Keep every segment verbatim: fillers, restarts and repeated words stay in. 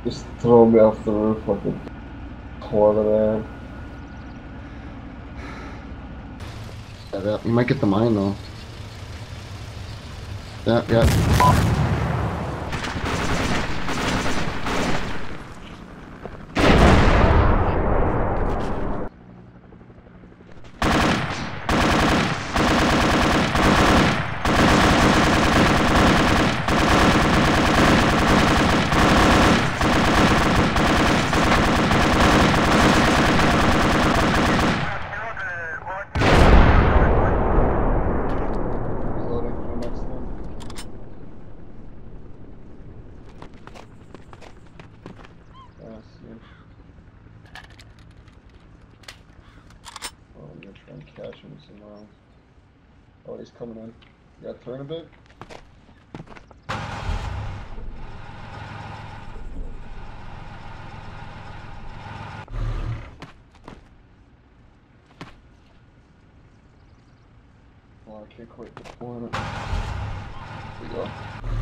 Just throw me off the roof like a toilet man. Yeah, yeah, you might get the mine though. Yeah, yeah. Catch him somewhere else. Oh, he's coming in. You gotta turn a bit. Oh, I can't quite deploy it. There we go.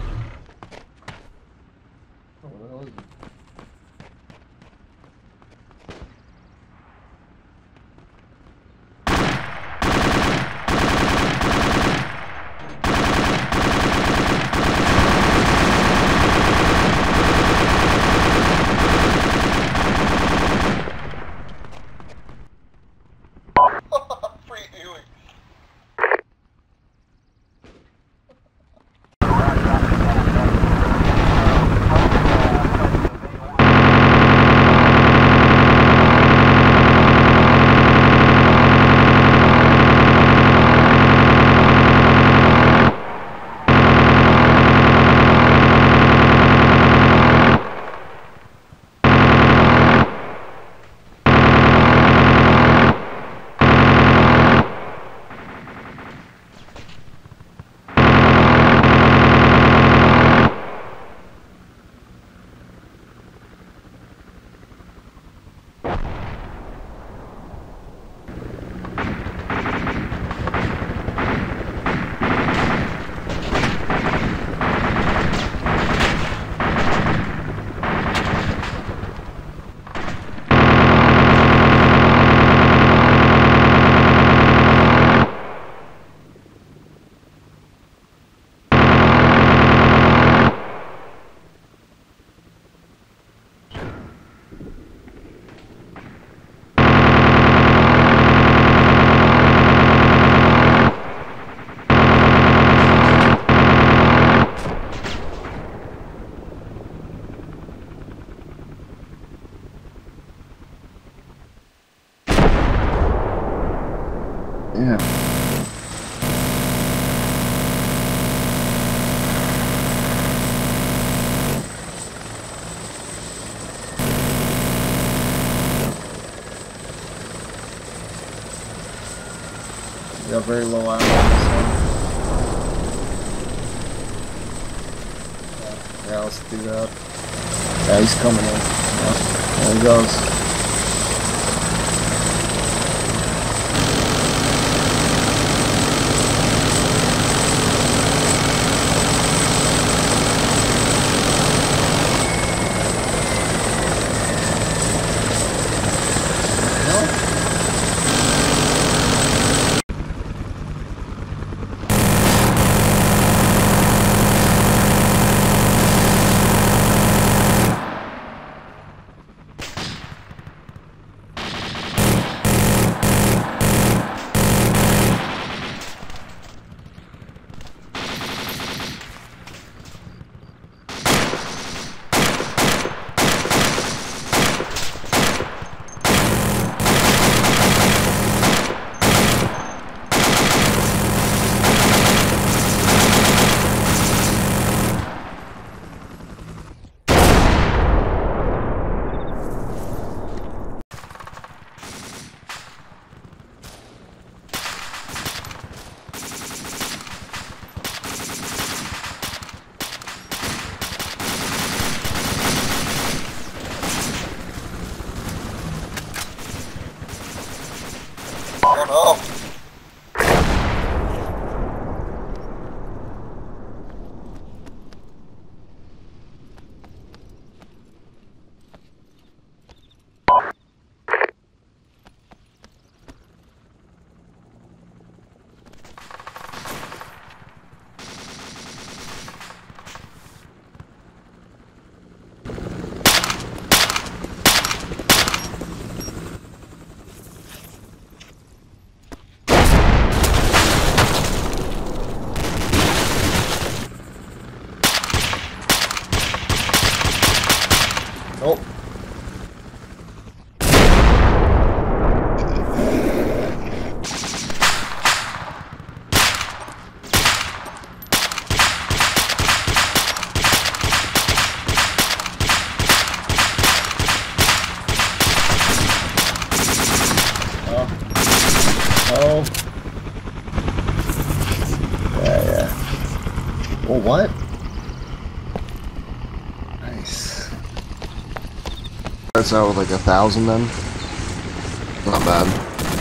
Oh, what the hell is it? Yeah. We got very low ammo on this one. Yeah, yeah, let's do that. Yeah, he's coming in. Yeah, there he goes. Oh. Oh. Yeah, yeah. Oh, what? Nice. Starts out with like a thousand then. Not bad.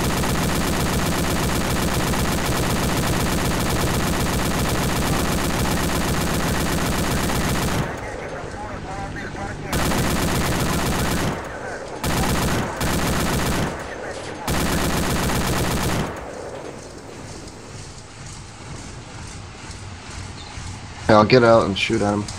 Yeah, I'll get out and shoot at him.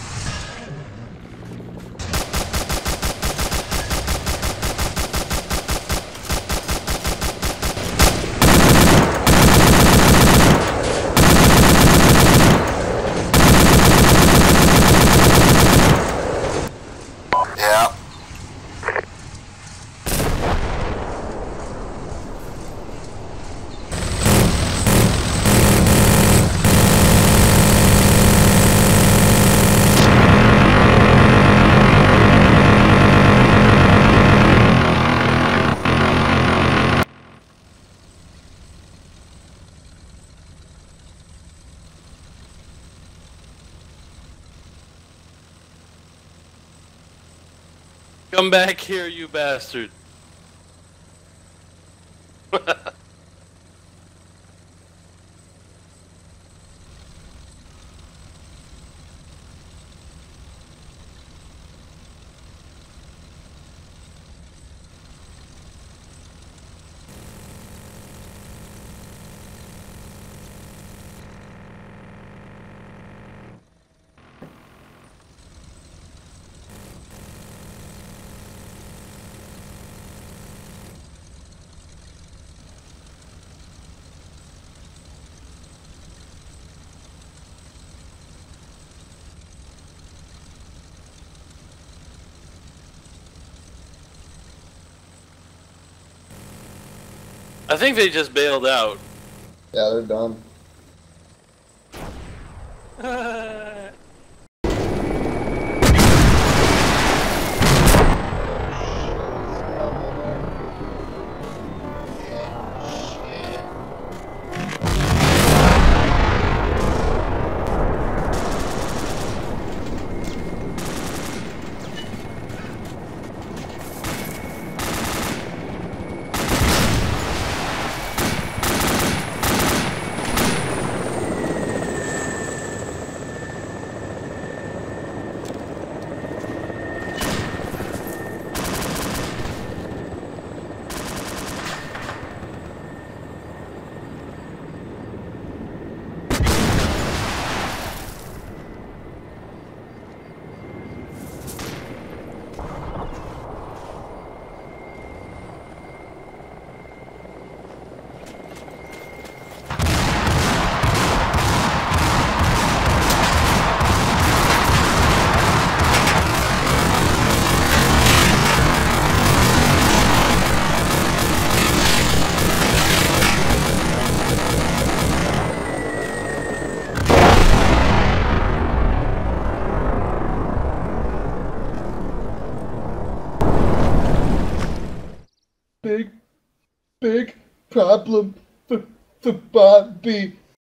Yeah. Come back here, you bastard. I think they just bailed out. Yeah, they're done. Big, big problem for, for Bobby.